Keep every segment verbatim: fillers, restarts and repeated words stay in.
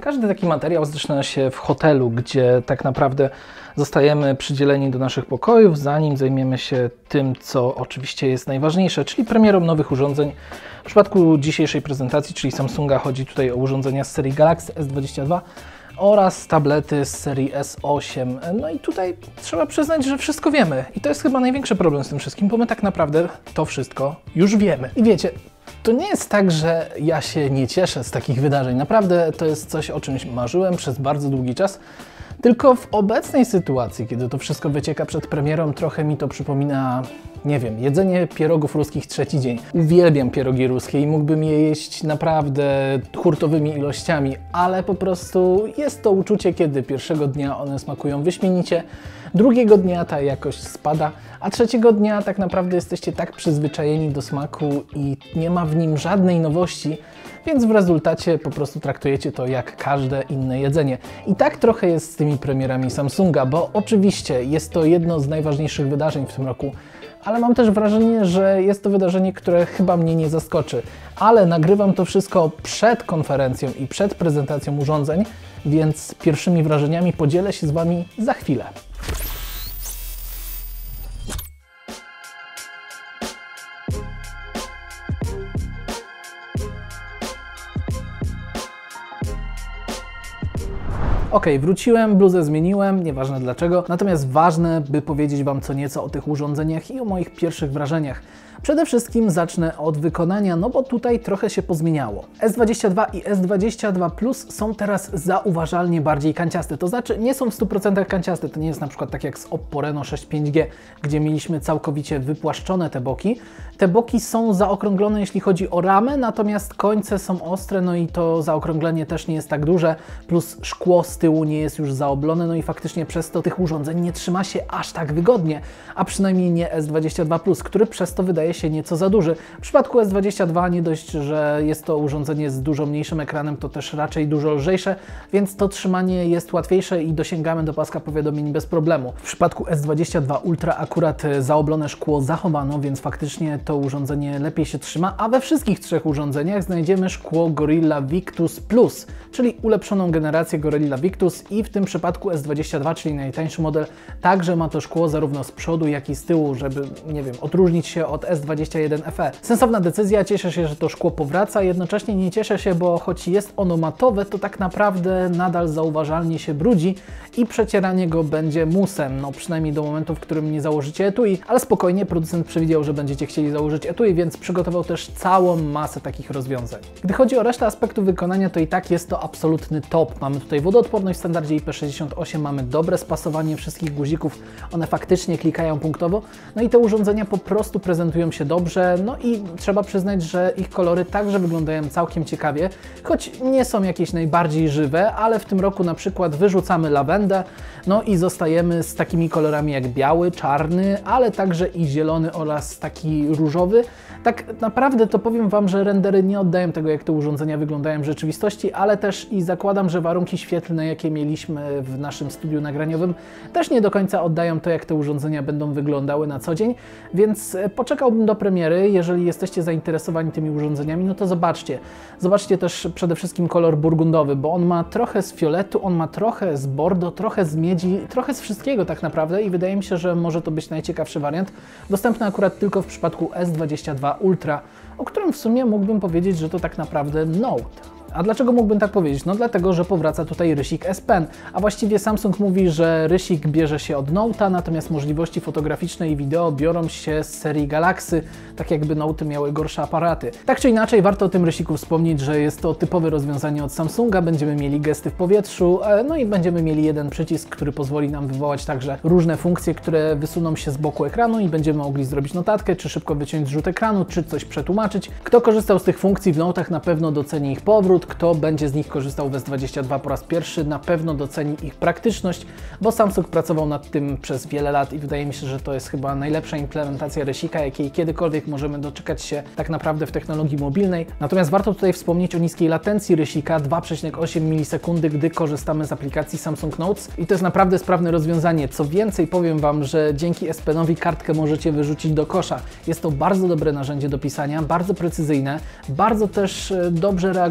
Każdy taki materiał zaczyna się w hotelu, gdzie tak naprawdę zostajemy przydzieleni do naszych pokojów, zanim zajmiemy się tym, co oczywiście jest najważniejsze, czyli premierą nowych urządzeń. W przypadku dzisiejszej prezentacji, czyli Samsunga, chodzi tutaj o urządzenia z serii Galaxy S dwadzieścia dwa oraz tablety z serii S osiem. No i tutaj trzeba przyznać, że wszystko wiemy. I to jest chyba największy problem z tym wszystkim, bo my tak naprawdę to wszystko już wiemy. I wiecie, to nie jest tak, że ja się nie cieszę z takich wydarzeń. Naprawdę to jest coś, o czymś marzyłem przez bardzo długi czas. Tylko w obecnej sytuacji, kiedy to wszystko wycieka przed premierą, trochę mi to przypomina, nie wiem, jedzenie pierogów ruskich trzeci dzień. Uwielbiam pierogi ruskie i mógłbym je jeść naprawdę hurtowymi ilościami, ale po prostu jest to uczucie, kiedy pierwszego dnia one smakują wyśmienicie, drugiego dnia ta jakość spada, a trzeciego dnia tak naprawdę jesteście tak przyzwyczajeni do smaku i nie ma w nim żadnej nowości, więc w rezultacie po prostu traktujecie to jak każde inne jedzenie. I tak trochę jest z tymi premierami Samsunga, bo oczywiście jest to jedno z najważniejszych wydarzeń w tym roku, ale mam też wrażenie, że jest to wydarzenie, które chyba mnie nie zaskoczy. Ale nagrywam to wszystko przed konferencją i przed prezentacją urządzeń, więc pierwszymi wrażeniami podzielę się z Wami za chwilę. Ok, wróciłem, bluzę zmieniłem, nieważne dlaczego, natomiast ważne, by powiedzieć Wam co nieco o tych urządzeniach i o moich pierwszych wrażeniach. Przede wszystkim zacznę od wykonania, no bo tutaj trochę się pozmieniało. S dwadzieścia dwa i S dwadzieścia dwa Plus są teraz zauważalnie bardziej kanciaste, to znaczy nie są w stu procentach kanciaste, to nie jest na przykład tak jak z Oppo Reno sześć pięć G, gdzie mieliśmy całkowicie wypłaszczone te boki. Te boki są zaokrąglone, jeśli chodzi o ramę, natomiast końce są ostre, no i to zaokrąglenie też nie jest tak duże, plus szkło z tyłu nie jest już zaoblone, no i faktycznie przez to tych urządzeń nie trzyma się aż tak wygodnie, a przynajmniej nie S dwadzieścia dwa Plus, który przez to wydaje się nieco za duży. W przypadku S dwadzieścia dwa nie dość, że jest to urządzenie z dużo mniejszym ekranem, to też raczej dużo lżejsze, więc to trzymanie jest łatwiejsze i dosięgamy do paska powiadomień bez problemu. W przypadku S dwadzieścia dwa Ultra akurat zaoblone szkło zachowano, więc faktycznie to urządzenie lepiej się trzyma, a we wszystkich trzech urządzeniach znajdziemy szkło Gorilla Victus Plus, czyli ulepszoną generację Gorilla Victus i w tym przypadku S dwadzieścia dwa, czyli najtańszy model, także ma to szkło zarówno z przodu, jak i z tyłu, żeby, nie wiem, odróżnić się od S dwadzieścia jeden F E. Sensowna decyzja, cieszę się, że to szkło powraca, jednocześnie nie cieszę się, bo choć jest ono matowe, to tak naprawdę nadal zauważalnie się brudzi i przecieranie go będzie musem, no przynajmniej do momentu, w którym nie założycie etui, ale spokojnie, producent przewidział, że będziecie chcieli założyć etui, więc przygotował też całą masę takich rozwiązań. Gdy chodzi o resztę aspektu wykonania, to i tak jest to absolutny top. Mamy tutaj wodoodporność w standardzie I P sześćdziesiąt osiem, mamy dobre spasowanie wszystkich guzików, one faktycznie klikają punktowo, no i te urządzenia po prostu prezentują się dobrze, no i trzeba przyznać, że ich kolory także wyglądają całkiem ciekawie, choć nie są jakieś najbardziej żywe, ale w tym roku na przykład wyrzucamy lawendę, no i zostajemy z takimi kolorami jak biały, czarny, ale także i zielony oraz taki różowy. Tak naprawdę to powiem Wam, że rendery nie oddają tego, jak te urządzenia wyglądają w rzeczywistości, ale też i zakładam, że warunki świetlne, jakie mieliśmy w naszym studiu nagraniowym, też nie do końca oddają to, jak te urządzenia będą wyglądały na co dzień, więc poczekałbym do premiery. Jeżeli jesteście zainteresowani tymi urządzeniami, no to zobaczcie. Zobaczcie też przede wszystkim kolor burgundowy, bo on ma trochę z fioletu, on ma trochę z bordo, trochę z miedzi, trochę z wszystkiego tak naprawdę i wydaje mi się, że może to być najciekawszy wariant. Dostępny akurat tylko w przypadku S dwadzieścia dwa Ultra, o którym w sumie mógłbym powiedzieć, że to tak naprawdę Note. A dlaczego mógłbym tak powiedzieć? No dlatego, że powraca tutaj rysik S Pen, a właściwie Samsung mówi, że rysik bierze się od Note'a, natomiast możliwości fotograficzne i wideo biorą się z serii Galaxy, tak jakby Note'y miały gorsze aparaty. Tak czy inaczej, warto o tym rysiku wspomnieć, że jest to typowe rozwiązanie od Samsunga, będziemy mieli gesty w powietrzu, no i będziemy mieli jeden przycisk, który pozwoli nam wywołać także różne funkcje, które wysuną się z boku ekranu i będziemy mogli zrobić notatkę, czy szybko wyciąć zrzut ekranu, czy coś przetłumaczyć. Kto korzystał z tych funkcji w Note'ach, na pewno doceni ich powrót. Kto będzie z nich korzystał w S dwadzieścia dwa po raz pierwszy, na pewno doceni ich praktyczność, bo Samsung pracował nad tym przez wiele lat i wydaje mi się, że to jest chyba najlepsza implementacja rysika, jakiej kiedykolwiek możemy doczekać się tak naprawdę w technologii mobilnej. Natomiast warto tutaj wspomnieć o niskiej latencji rysika dwa przecinek osiem milisekundy, gdy korzystamy z aplikacji Samsung Notes i to jest naprawdę sprawne rozwiązanie. Co więcej, powiem Wam, że dzięki S Penowi kartkę możecie wyrzucić do kosza. Jest to bardzo dobre narzędzie do pisania, bardzo precyzyjne, bardzo też dobrze reagujące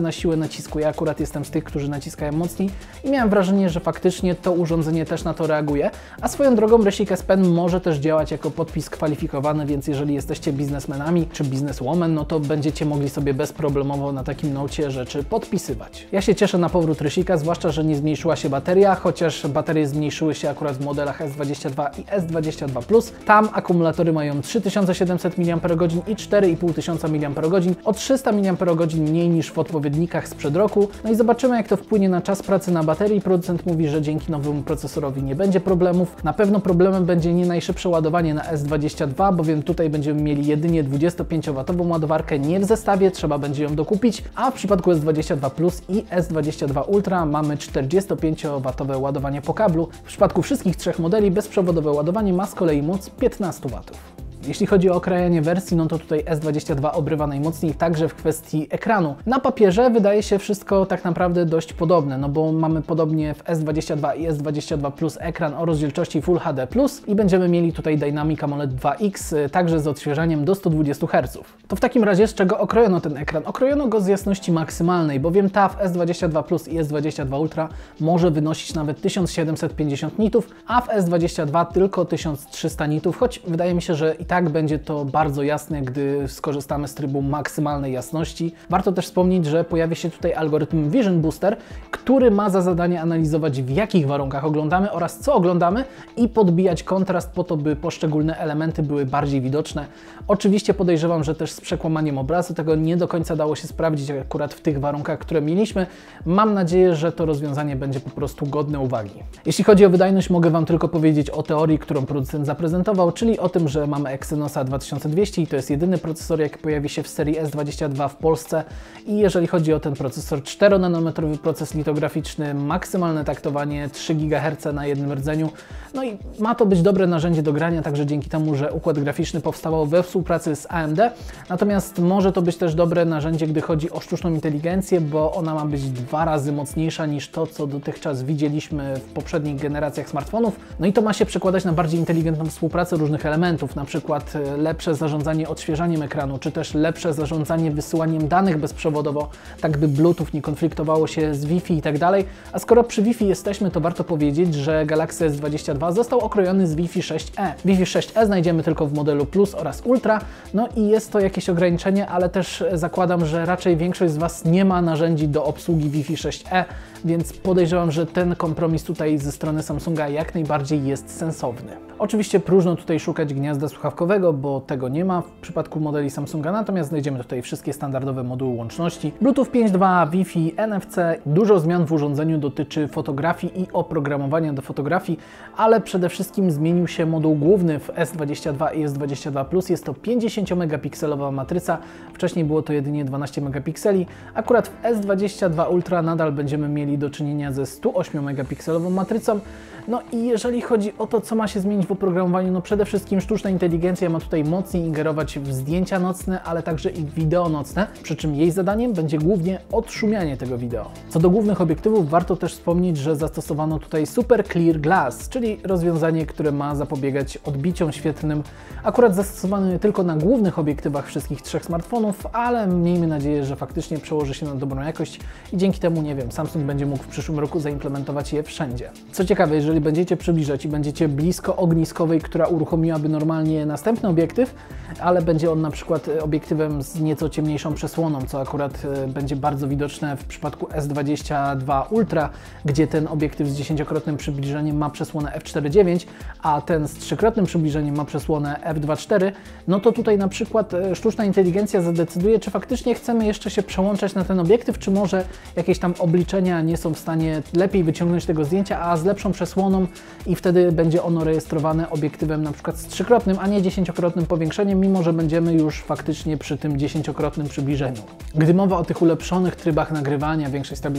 na siłę nacisku. Ja akurat jestem z tych, którzy naciskają mocniej i miałem wrażenie, że faktycznie to urządzenie też na to reaguje. A swoją drogą Racing S Pen może też działać jako podpis kwalifikowany, więc jeżeli jesteście biznesmenami czy bizneswoman, no to będziecie mogli sobie bezproblemowo na takim nocie rzeczy podpisywać. Ja się cieszę na powrót rysika, zwłaszcza, że nie zmniejszyła się bateria, chociaż baterie zmniejszyły się akurat w modelach S dwadzieścia dwa i S dwadzieścia dwa plus. Tam akumulatory mają trzy tysiące siedemset miliamperogodzin i cztery i pół tysiąca miliamperogodzin, o trzysta miliamperogodzin mniej niż w odpowiednikach sprzed roku. No i zobaczymy, jak to wpłynie na czas pracy na baterii. Producent mówi, że dzięki nowemu procesorowi nie będzie problemów. Na pewno problemem będzie nie najszybsze ładowanie na S dwadzieścia dwa, bowiem tutaj będziemy mieli jedynie dwudziestopięciowatową ładowarkę, nie w zestawie, trzeba będzie ją dokupić, a w przypadku S dwadzieścia dwa plus i S dwadzieścia dwa Ultra mamy czterdziestopięciowatowe ładowanie po kablu. W przypadku wszystkich trzech modeli bezprzewodowe ładowanie ma z kolei moc piętnaście watów. Jeśli chodzi o okrajanie wersji, no to tutaj S dwadzieścia dwa obrywa najmocniej także w kwestii ekranu. Na papierze wydaje się wszystko tak naprawdę dość podobne, no bo mamy podobnie w S dwadzieścia dwa i S dwadzieścia dwa plus ekran o rozdzielczości Full H D plus i będziemy mieli tutaj Dynamic AMOLED dwa X, także z odświeżaniem do stu dwudziestu herców. To w takim razie z czego okrojono ten ekran? Okrojono go z jasności maksymalnej, bowiem ta w S dwadzieścia dwa plus i S dwadzieścia dwa Ultra może wynosić nawet tysiąc siedemset pięćdziesiąt nitów, a w S dwadzieścia dwa tylko tysiąc trzysta nitów, choć wydaje mi się, że i tak tak będzie to bardzo jasne, gdy skorzystamy z trybu maksymalnej jasności. Warto też wspomnieć, że pojawi się tutaj algorytm Vision Booster, który ma za zadanie analizować, w jakich warunkach oglądamy oraz co oglądamy i podbijać kontrast po to, by poszczególne elementy były bardziej widoczne. Oczywiście podejrzewam, że też z przekłamaniem obrazu tego nie do końca dało się sprawdzić akurat w tych warunkach, które mieliśmy. Mam nadzieję, że to rozwiązanie będzie po prostu godne uwagi. Jeśli chodzi o wydajność, mogę Wam tylko powiedzieć o teorii, którą producent zaprezentował, czyli o tym, że mamy Exynosa dwa tysiące dwieście i to jest jedyny procesor, jaki pojawi się w serii S dwadzieścia dwa w Polsce. I jeżeli chodzi o ten procesor, czteronanometrowy proces litograficzny, maksymalne taktowanie, trzy gigaherce na jednym rdzeniu. No i ma to być dobre narzędzie do grania, także dzięki temu, że układ graficzny powstawał we współpracy z A M D. Natomiast może to być też dobre narzędzie, gdy chodzi o sztuczną inteligencję, bo ona ma być dwa razy mocniejsza niż to, co dotychczas widzieliśmy w poprzednich generacjach smartfonów. No i to ma się przekładać na bardziej inteligentną współpracę różnych elementów, na przykład lepsze zarządzanie odświeżaniem ekranu, czy też lepsze zarządzanie wysyłaniem danych bezprzewodowo, tak by Bluetooth nie konfliktowało się z Wi-Fi i tak dalej. A skoro przy Wi-Fi jesteśmy, to warto powiedzieć, że Galaxy S dwadzieścia dwa został okrojony z Wi-Fi sześć E. Wi-Fi sześć E znajdziemy tylko w modelu Plus oraz Ultra, no i jest to jakieś ograniczenie, ale też zakładam, że raczej większość z Was nie ma narzędzi do obsługi Wi-Fi sześć E, więc podejrzewam, że ten kompromis tutaj ze strony Samsunga jak najbardziej jest sensowny. Oczywiście próżno tutaj szukać gniazda słuchawkowego, bo tego nie ma w przypadku modeli Samsunga, natomiast znajdziemy tutaj wszystkie standardowe moduły łączności. Bluetooth pięć przecinek dwa, Wi-Fi, N F C. Dużo zmian w urządzeniu dotyczy fotografii i oprogramowania do fotografii, ale przede wszystkim zmienił się moduł główny w S dwadzieścia dwa i S dwadzieścia dwa plus. Jest to pięćdziesięciomegapikselowa matryca, wcześniej było to jedynie dwanaście megapikseli. Akurat w S dwadzieścia dwa Ultra nadal będziemy mieli do czynienia ze stu ośmiomegapikselową matrycą. No i jeżeli chodzi o to, co ma się zmienić w oprogramowaniu, no przede wszystkim sztuczna inteligencja ma tutaj mocniej ingerować w zdjęcia nocne, ale także i w wideo nocne, przy czym jej zadaniem będzie głównie odszumianie tego wideo. Co do głównych obiektywów, warto też wspomnieć, że zastosowano tutaj Super Clear Glass, czyli rozwiązanie, które ma zapobiegać odbiciom świetlnym, akurat zastosowane nie tylko na głównych obiektywach wszystkich trzech smartfonów, ale miejmy nadzieję, że faktycznie przełoży się na dobrą jakość i dzięki temu, nie wiem, Samsung będzie mógł w przyszłym roku zaimplementować je wszędzie. Co ciekawe, jeżeli będziecie przybliżać i będziecie blisko ogniskowej, która uruchomiłaby normalnie następny obiektyw, ale będzie on na przykład obiektywem z nieco ciemniejszą przesłoną, co akurat będzie bardzo widoczne w przypadku S dwadzieścia dwa Ultra, gdzie ten obiektyw z dziesięciokrotnym przybliżeniem ma przesłonę f cztery przecinek dziewięć, a ten z trzykrotnym przybliżeniem ma przesłonę f dwa przecinek cztery, no to tutaj na przykład sztuczna inteligencja zadecyduje, czy faktycznie chcemy jeszcze się przełączać na ten obiektyw, czy może jakieś tam obliczenia nie są w stanie lepiej wyciągnąć tego zdjęcia, a z lepszą przesłoną i wtedy będzie ono rejestrowane obiektywem na przykład z trzykrotnym, a nie dziesięciokrotnym powiększeniem, mimo że będziemy już faktycznie przy tym dziesięciokrotnym przybliżeniu. Gdy mowa o tych ulepszonych trybach nagrywania, większej stabilizacji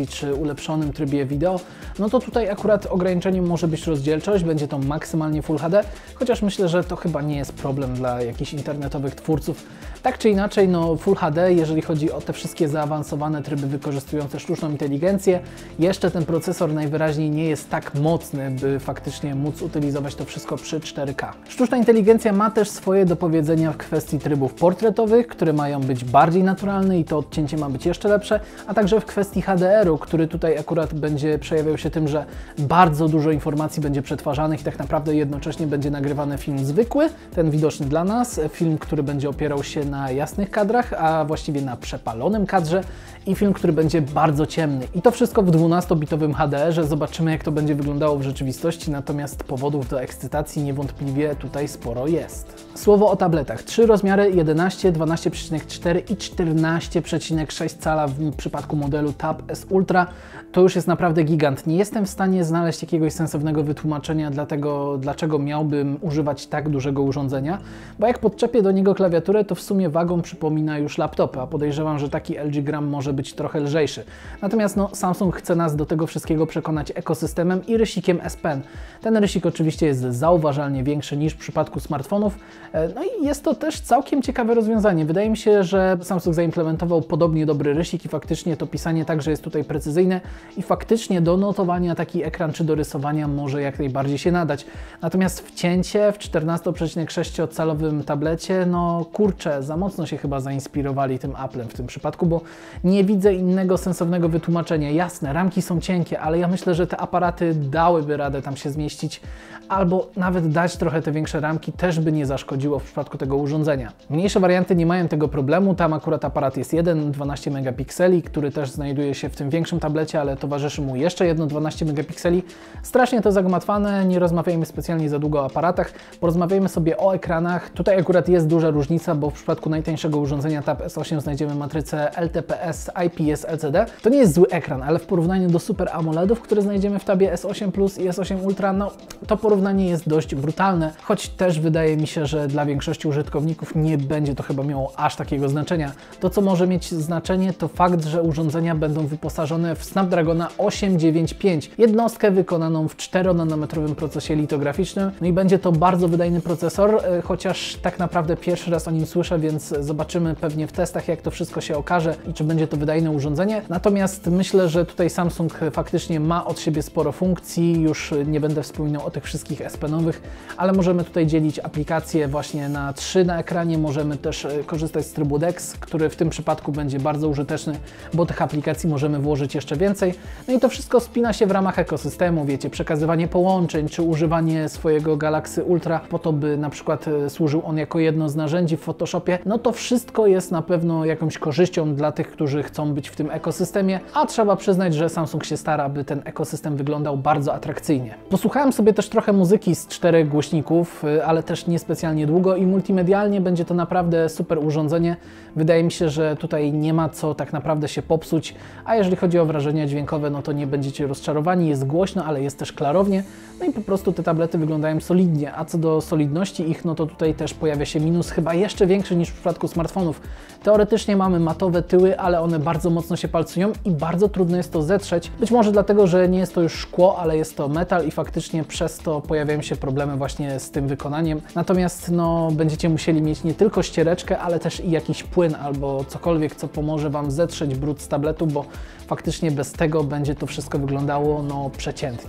wersji czy ulepszonym trybie wideo, no to tutaj akurat ograniczeniem może być rozdzielczość, będzie to maksymalnie Full H D, chociaż myślę, że to chyba nie jest problem dla jakichś internetowych twórców. Tak czy inaczej, no Full H D, jeżeli chodzi o te wszystkie zaawansowane tryby wykorzystujące sztuczną inteligencję, jeszcze ten procesor najwyraźniej nie jest tak mocny, by faktycznie móc utylizować to wszystko przy cztery K. Sztuczna inteligencja ma też swoje do powiedzenia w kwestii trybów portretowych, które mają być bardziej naturalne i to odcięcie ma być jeszcze lepsze, a także w kwestii H D R u, który tutaj akurat będzie przejawiał się tym, że bardzo dużo informacji będzie przetwarzanych i tak naprawdę jednocześnie będzie nagrywany film zwykły, ten widoczny dla nas, film, który będzie opierał się na jasnych kadrach, a właściwie na przepalonym kadrze, i film, który będzie bardzo ciemny. I to wszystko w dwunastobitowym H D R ze. Zobaczymy, jak to będzie wyglądało w rzeczywistości, natomiast powodów do ekscytacji niewątpliwie tutaj sporo jest. Słowo o tabletach. Trzy rozmiary jedenaście, dwanaście przecinek cztery i czternaście przecinek sześć cala w przypadku modelu Tab S Ultra. To już jest naprawdę gigant. Nie jestem w stanie znaleźć jakiegoś sensownego wytłumaczenia dla tego, dlaczego miałbym używać tak dużego urządzenia, bo jak podczepię do niego klawiaturę, to w sumie wagą przypomina już laptopy, a podejrzewam, że taki L G Gram może być trochę lżejszy. Natomiast no, Samsung chce nas do tego wszystkiego przekonać ekosystemem i rysikiem S Pen. Ten rysik oczywiście jest zauważalnie większy niż w przypadku smartfonów, no i jest to też całkiem ciekawe rozwiązanie. Wydaje mi się, że Samsung zaimplementował podobnie dobry rysik i faktycznie to pisanie także jest tutaj precyzyjne i faktycznie do notowania taki ekran czy do rysowania może jak najbardziej się nadać. Natomiast wcięcie w czternaście przecinek sześć calowym tablecie, no kurczę, za mocno się chyba zainspirowali tym Applem w tym przypadku, bo nie widzę innego sensownego wytłumaczenia. Jasne, ramki są cienkie, ale ja myślę, że te aparaty dałyby radę tam się zmieścić, albo nawet dać trochę te większe ramki też by nie zaszkodziło w przypadku tego urządzenia. Mniejsze warianty nie mają tego problemu, tam akurat aparat jest jeden, dwanaście megapikseli, który też znajduje się w tym większym tablecie, ale towarzyszy mu jeszcze jedno dwanaście megapikseli. Strasznie to zagmatwane, nie rozmawiajmy specjalnie za długo o aparatach, porozmawiajmy sobie o ekranach. Tutaj akurat jest duża różnica, bo w przypadku najtańszego urządzenia Tab S osiem znajdziemy matrycę L T P S I P S L C D. To nie jest zły ekran, ale w porównaniu do Super AMOLEDów, które znajdziemy w Tabie S osiem Plus i S osiem Ultra, no to porównanie jest dość brutalne, choć też wydaje mi się, że dla większości użytkowników nie będzie to chyba miało aż takiego znaczenia. To, co może mieć znaczenie, to fakt, że urządzenia będą wyposażone w Snapdragona osiem dziewięć pięć, jednostkę wykonaną w czteronanometrowym procesie litograficznym, no i będzie to bardzo wydajny procesor, chociaż tak naprawdę pierwszy raz o nim słyszę, więc zobaczymy pewnie w testach, jak to wszystko się okaże i czy będzie to wydajne urządzenie. Natomiast myślę, że tutaj Samsung faktycznie ma od siebie sporo funkcji, już nie będę wspominał o tych wszystkich S Pen-owych, ale możemy tutaj dzielić aplikacje właśnie na trzy na ekranie, możemy też korzystać z trybu D E X, który w tym przypadku będzie bardzo użyteczny, bo tych aplikacji możemy włożyć jeszcze więcej. No i to wszystko spina się w ramach ekosystemu, wiecie, przekazywanie połączeń, czy używanie swojego Galaxy Ultra po to, by na przykład służył on jako jedno z narzędzi w Photoshopie, no to wszystko jest na pewno jakąś korzyścią dla tych, którzy chcą być w tym ekosystemie, a trzeba przyznać, że Samsung się stara, by ten ekosystem wyglądał bardzo atrakcyjnie. Posłuchałem sobie też trochę muzyki z czterech głośników, ale też niespecjalnie długo i multimedialnie będzie to naprawdę super urządzenie. Wydaje mi się, że tutaj nie ma co tak naprawdę się popsuć, a jeżeli chodzi o wrażenia dźwiękowe, no to nie będziecie rozczarowani, jest głośno, ale jest też klarownie, no i po prostu te tablety wyglądają solidnie, a co do solidności ich, no to tutaj też pojawia się minus, chyba jeszcze większy niż w przypadku smartfonów. Teoretycznie mamy matowe tyły, ale one bardzo mocno się palcują i bardzo trudno jest to zetrzeć, być może dlatego, że nie jest to już szkło, ale jest to metal i faktycznie przez to pojawiają się problemy właśnie z tym wykonaniem. Natomiast no, będziecie musieli mieć nie tylko ściereczkę, ale też i jakiś płyn albo cokolwiek, co pomoże Wam zetrzeć brud z tabletu, bo faktycznie bez tego będzie to wszystko wyglądało no przeciętnie.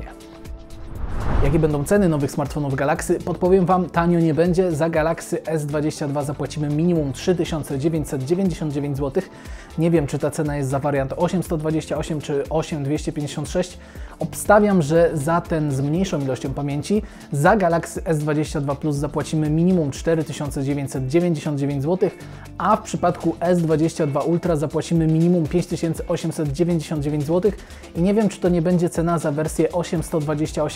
Jakie będą ceny nowych smartfonów Galaxy? Podpowiem Wam, tanio nie będzie. Za Galaxy S dwadzieścia dwa zapłacimy minimum trzy tysiące dziewięćset dziewięćdziesiąt dziewięć złotych. Nie wiem, czy ta cena jest za wariant osiem sto dwadzieścia osiem czy osiem dwieście pięćdziesiąt sześć. Obstawiam, że za ten z mniejszą ilością pamięci za Galaxy S dwadzieścia dwa Plus zapłacimy minimum cztery tysiące dziewięćset dziewięćdziesiąt dziewięć złotych, a w przypadku S dwadzieścia dwa Ultra zapłacimy minimum pięć tysięcy osiemset dziewięćdziesiąt dziewięć złotych i nie wiem, czy to nie będzie cena za wersję osiem sto dwadzieścia osiem giga,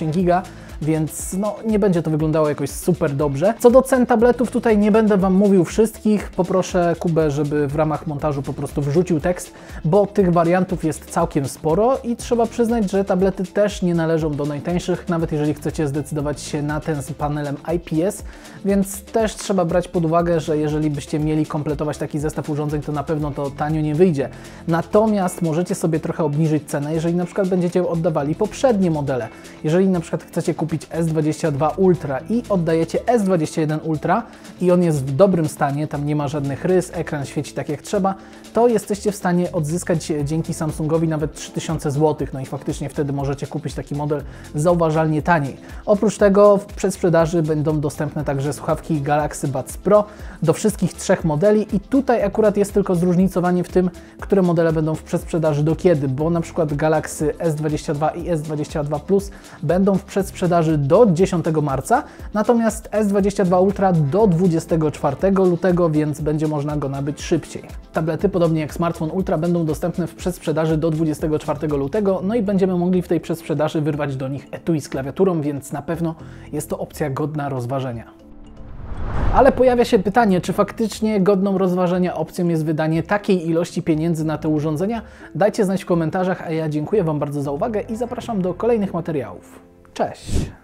więc no, nie będzie to wyglądało jakoś super dobrze. Co do cen tabletów, tutaj nie będę Wam mówił wszystkich, poproszę Kubę, żeby w ramach montażu po prostu wrzucił tekst, bo tych wariantów jest całkiem sporo i trzeba przyznać, że tablety też nie należą do najtańszych, nawet jeżeli chcecie zdecydować się na ten z panelem I P S, więc też trzeba brać pod uwagę, że jeżeli byście mieli kompletować taki zestaw urządzeń, to na pewno to tanio nie wyjdzie. Natomiast możecie sobie trochę obniżyć cenę, jeżeli na przykład będziecie oddawali poprzednie modele. Jeżeli na przykład chcecie kupić S dwadzieścia dwa Ultra i oddajecie S dwadzieścia jeden Ultra i on jest w dobrym stanie, tam nie ma żadnych rys, ekran świeci tak jak trzeba, to jesteście w stanie odzyskać dzięki Samsungowi nawet trzy tysiące złotych, no i faktycznie wtedy możecie kupić taki model zauważalnie taniej. Oprócz tego w przedsprzedaży będą dostępne także słuchawki Galaxy Buds Pro do wszystkich trzech modeli i tutaj akurat jest tylko zróżnicowanie w tym, które modele będą w przedsprzedaży do kiedy, bo na przykład Galaxy S dwadzieścia dwa i S dwadzieścia dwa Plus będą w przedsprzedaży do dziesiątego marca, natomiast S dwadzieścia dwa Ultra do dwudziestego czwartego lutego, więc będzie można go nabyć szybciej. Tablety, podobnie jak smartfon Ultra, będą dostępne w przedsprzedaży do dwudziestego czwartego lutego, no i będziemy mogli w tej przedsprzedaży wyrwać do nich etui z klawiaturą, więc na pewno jest to opcja godna rozważenia. Ale pojawia się pytanie, czy faktycznie godną rozważenia opcją jest wydanie takiej ilości pieniędzy na te urządzenia? Dajcie znać w komentarzach, a ja dziękuję Wam bardzo za uwagę i zapraszam do kolejnych materiałów. Cześć!